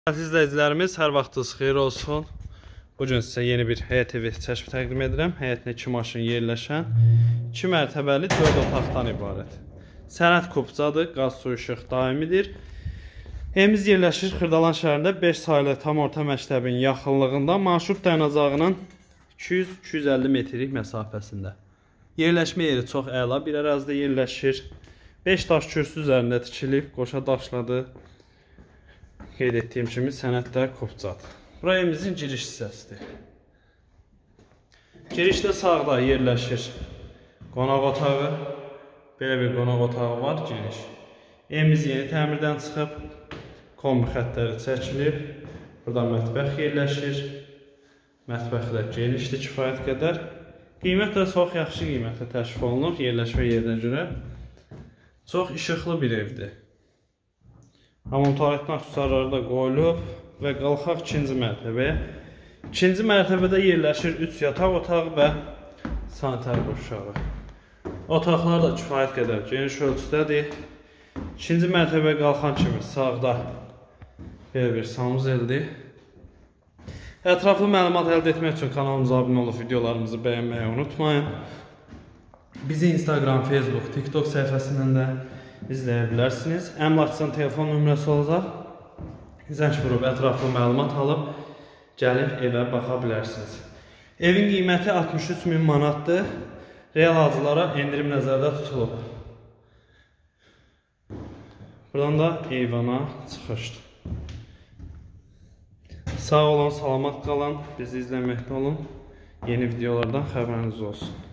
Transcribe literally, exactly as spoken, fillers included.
Əziz izləyicilərimiz, hər vaxtınız xeyir olsun. Bugün sizə yeni bir həyət evi çəkib təqdim edirəm. Həyətinə iki maşın yerləşən, iki mərtəbəli, dörd otaqdan ibarət. Sənət kupcadır, qaz, su, işıq daimidir. Evimiz yerləşir Xırdalan şəhərində beş saylı tam orta məktəbin yaxınlığında, marşrut dayanacağının iki yüz iki yüz əlli metrlik məsafəsində. Yerləşmə yeri çox əla bir ərazidə yerləşir. beş daş kürsü üzərində tikilib, qoşa daşladı. Qeyd etdiyim kimi sənətlər kupcadır. Bura evimizin giriş hissəsidir. Girişdə sağda yerləşir qonaq otağı. Belə bir qonaq otağı var, giriş. Evimiz yeni təmirdən çıxıb, kombi xəttləri çəkilib. Burada mətbəx yerləşir. Mətbəxdə genişdir kifayət qədər. Qiymət də çox yaxşı qiymətlə təşkil olunur yerləşmə yerinə görə. Çox işıqlı bir evdir. Hamam tualetin aksesuarları da qoyulub və qalxaq ikinci mərtəbəyə. İkinci mərtəbədə yerləşir üç yataq otağı və sanitar qovşağı. Otaqlar da kifayət qədər geniş ölçüdədir. İkinci mərtəbəyə qalxan kimi sağda belə bir sanuzeldir. Ətraflı məlumat əldə etmək üçün kanalımıza abunə olub videolarımızı bəyənməyi unutmayın. Bizi Instagram, Facebook, TikTok səhifəsindən də izləyə bilərsiniz. Əmlakçının telefon nömrəsi olacaq. Zəng vurub ətraflı məlumat alıb gəlib evə baxa bilərsiniz. Evin qiyməti altmış üç min manatdır. Real alıcılara endirim nəzərdə tutulub. Buradan da eyvana çıxışdır. Sağ olun, salamat qalın. Bizi izləməkdə olun. Yeni videolardan xəbəriniz olsun.